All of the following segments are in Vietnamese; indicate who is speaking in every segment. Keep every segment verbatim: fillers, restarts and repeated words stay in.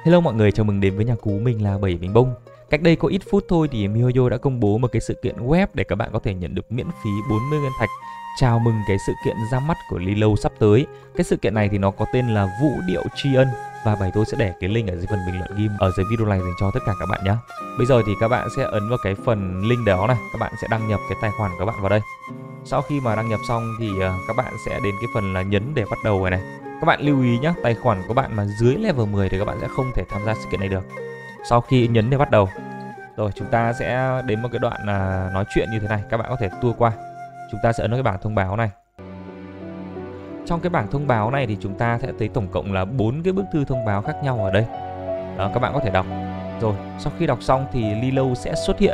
Speaker 1: Hello mọi người, chào mừng đến với nhà cú, mình là Bảy Bình Bông. Cách đây có ít phút thôi thì MiHoYo đã công bố một cái sự kiện web để các bạn có thể nhận được miễn phí bốn mươi nguyên thạch chào mừng cái sự kiện ra mắt của Lilo sắp tới. Cái sự kiện này thì nó có tên là Vũ Điệu Tri Ân và Bảy tôi sẽ để cái link ở dưới phần bình luận ghim ở dưới video này dành cho tất cả các bạn nhé. Bây giờ thì các bạn sẽ ấn vào cái phần link đó này, các bạn sẽ đăng nhập cái tài khoản của các bạn vào đây. Sau khi mà đăng nhập xong thì các bạn sẽ đến cái phần là nhấn để bắt đầu này này. Các bạn lưu ý nhé, tài khoản của bạn mà dưới level mười thì các bạn sẽ không thể tham gia sự kiện này được. Sau khi nhấn để bắt đầu, rồi chúng ta sẽ đến một cái đoạn là nói chuyện như thế này, các bạn có thể tua qua. Chúng ta sẽ ấn vào cái bảng thông báo này. Trong cái bảng thông báo này thì chúng ta sẽ thấy tổng cộng là bốn cái bức thư thông báo khác nhau ở đây. Đó, các bạn có thể đọc. Rồi, sau khi đọc xong thì Lilo sẽ xuất hiện.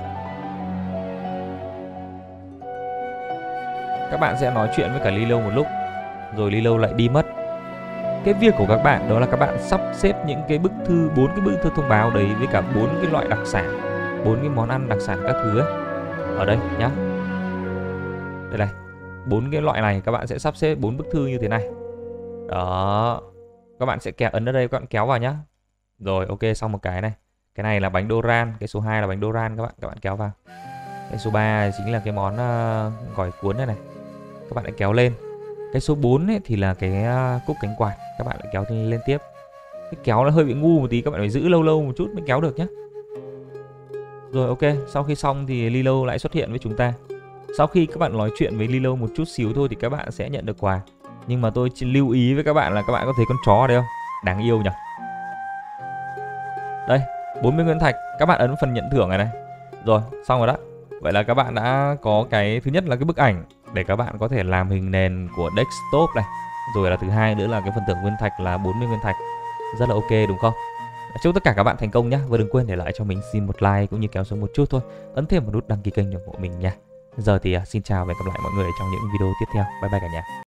Speaker 1: Các bạn sẽ nói chuyện với cả Lilo một lúc, rồi Lilo lại đi mất. Cái việc của các bạn đó là các bạn sắp xếp những cái bức thư, bốn cái bức thư thông báo đấy với cả bốn cái loại đặc sản, bốn cái món ăn đặc sản các thứ ấy. Ở đây nhá. Đây này. Bốn cái loại này các bạn sẽ sắp xếp bốn bức thư như thế này. Đó. Các bạn sẽ kéo ấn ở đây, các bạn kéo vào nhá. Rồi, ok, xong một cái này. Cái này là bánh Doran, cái số hai là bánh Doran các bạn, các bạn kéo vào. Cái số ba chính là cái món uh, gỏi cuốn này này. Các bạn lại kéo lên. Cái số bốn ấy thì là cái cúc cánh quạt, các bạn lại kéo lên tiếp. Cái kéo nó hơi bị ngu một tí, các bạn phải giữ lâu lâu một chút mới kéo được nhé. Rồi ok, sau khi xong thì Lilo lại xuất hiện với chúng ta. Sau khi các bạn nói chuyện với Lilo một chút xíu thôi thì các bạn sẽ nhận được quà. Nhưng mà tôi chỉ lưu ý với các bạn là các bạn có thấy con chó ở đây không? Đáng yêu nhỉ. Đây, bốn mươi nguyên thạch, các bạn ấn phần nhận thưởng này này. Rồi, xong rồi đó. Vậy là các bạn đã có cái thứ nhất là cái bức ảnh để các bạn có thể làm hình nền của desktop này. Rồi là thứ hai nữa là cái phần thưởng nguyên thạch là bốn mươi nguyên thạch. Rất là ok đúng không? Chúc tất cả các bạn thành công nhé. Và đừng quên để lại cho mình xin một like cũng như kéo xuống một chút thôi. Ấn thêm một nút đăng ký kênh ủng hộ mình nha. Giờ thì xin chào và hẹn gặp lại mọi người trong những video tiếp theo. Bye bye cả nhà.